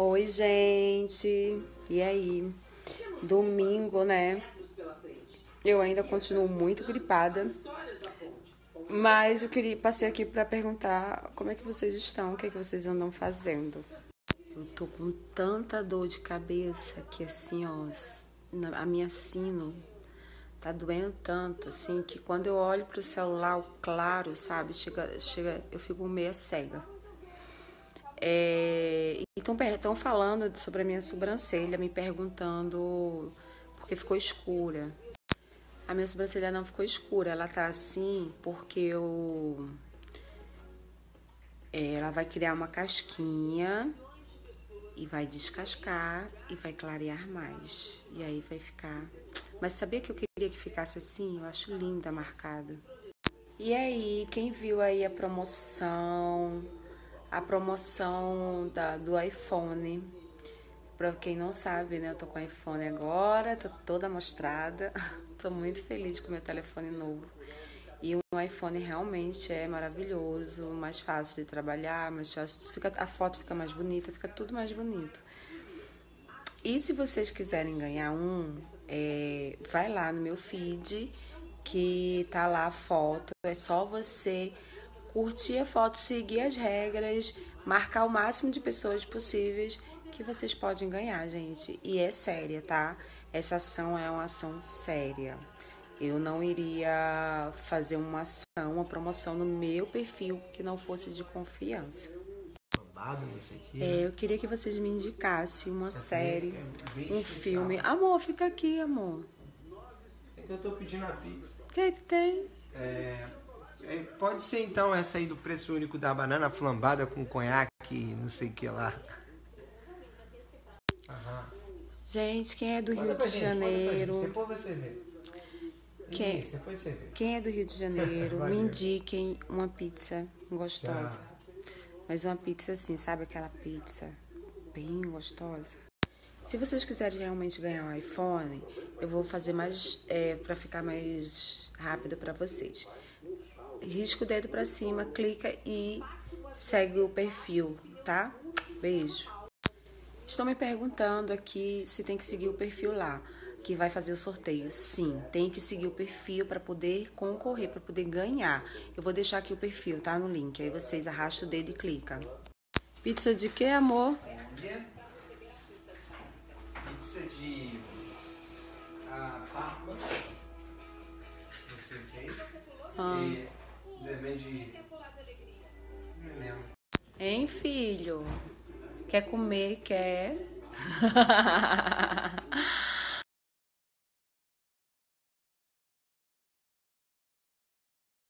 Oi, gente. E aí? Domingo, né? Eu ainda continuo muito gripada, mas passei aqui pra perguntar como é que vocês estão, o que é que vocês andam fazendo. Eu tô com tanta dor de cabeça que assim, ó, a minha sino tá doendo tanto, assim, que quando eu olho pro celular, o claro, sabe, eu fico meio cega. Então, estão falando sobre a minha sobrancelha, me perguntando porque ficou escura. A minha sobrancelha não ficou escura, ela tá assim porque ela vai criar uma casquinha e vai descascar e vai clarear mais. E aí vai ficar. Mas sabia que eu queria que ficasse assim? Eu acho linda marcada. E aí, quem viu aí a promoção do iPhone? Pra quem não sabe, né, eu tô com o iPhone agora, tô toda mostrada. Tô muito feliz com o meu telefone novo. E o iPhone realmente é maravilhoso, mais fácil de trabalhar, mais fácil, a foto fica mais bonita, fica tudo mais bonito. E se vocês quiserem ganhar vai lá no meu feed, que tá lá a foto. É só você curtir a foto, seguir as regras, marcar o máximo de pessoas possíveis que vocês podem ganhar, gente. E é séria, tá? Essa ação é uma ação séria. Eu não iria fazer uma promoção no meu perfil que não fosse de confiança. Não sei o que, né? Eu queria que vocês me indicassem uma série, um filme. Sabe? Amor, fica aqui, amor. É que eu tô pedindo a pizza. O que é que tem? Pode ser então essa aí do preço único da banana flambada com conhaque, não sei o que lá. Aham. Gente, quem é do Manda Rio pra de gente, manda pra gente. Janeiro? Depois você vê. Depois você vê. Quem é do Rio de Janeiro, me Valeu. indiquem uma pizza gostosa. Tá. Mas uma pizza assim, sabe aquela pizza bem gostosa? Se vocês quiserem realmente ganhar um iPhone, eu vou fazer mais, para ficar mais rápido para vocês. Risca o dedo pra cima, clica e segue o perfil, tá? Beijo. Estão me perguntando aqui se tem que seguir o perfil lá, que vai fazer o sorteio. Sim, tem que seguir o perfil para poder concorrer, para poder ganhar. Eu vou deixar aqui o perfil, tá? No link. Aí vocês arrastam o dedo e clicam. Pizza de quê, amor? Pizza de Parma. Não sei o que é isso. E depende. Não lembro. Hein, filho? Quer comer? Quer?